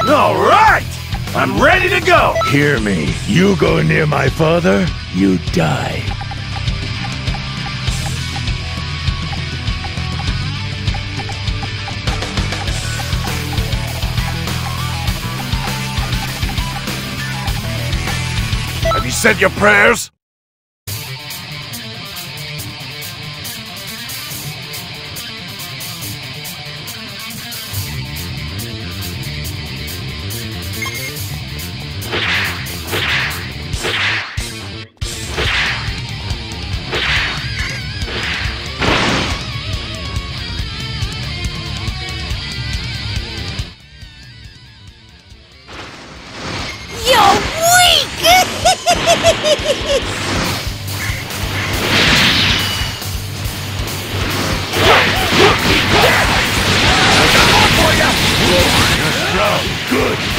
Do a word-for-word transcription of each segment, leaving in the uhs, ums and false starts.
All right! I'm ready to go! Hear me. You go near my father, you die. Have you said your prayers? Good.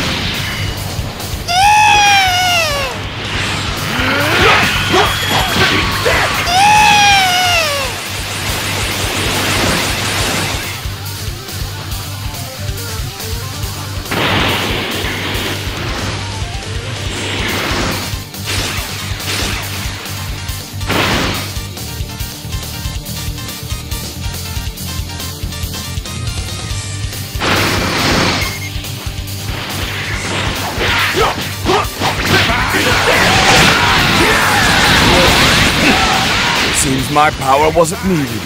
Seems my power wasn't needed.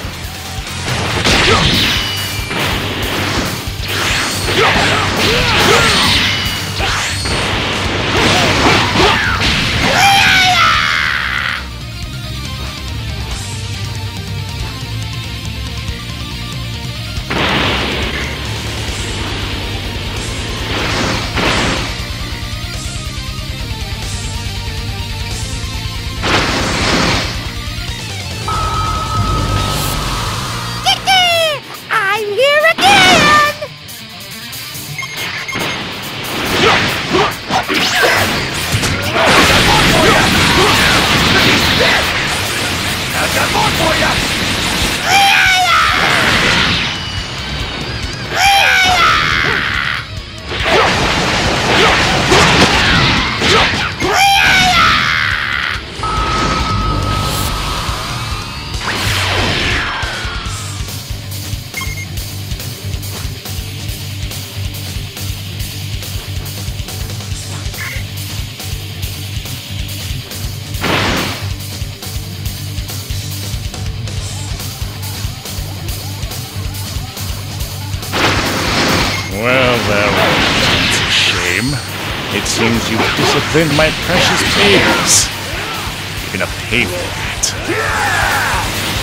Well, well, that's a shame. It seems you've disciplined my precious babes. You're gonna pay for that.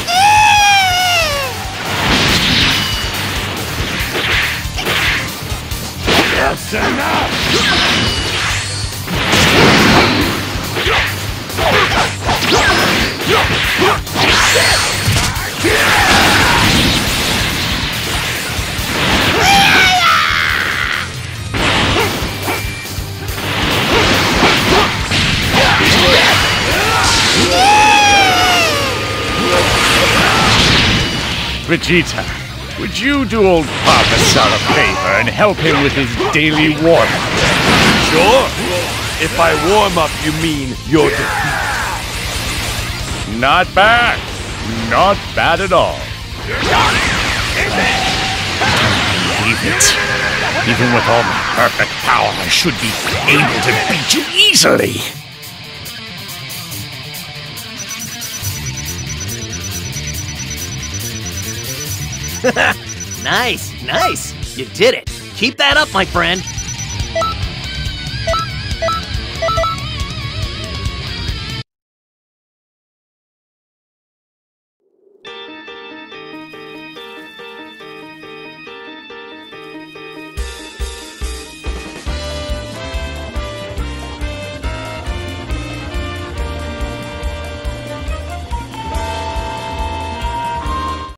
That's enough! Vegeta, would you do old Papa Cell a favor and help him with his daily warm-up? Sure. If by warm-up you mean your defeat. Not bad. Not bad at all. Believe it. Even with all my perfect power, I should be able to beat you easily. Nice, nice. You did it. Keep that up, my friend.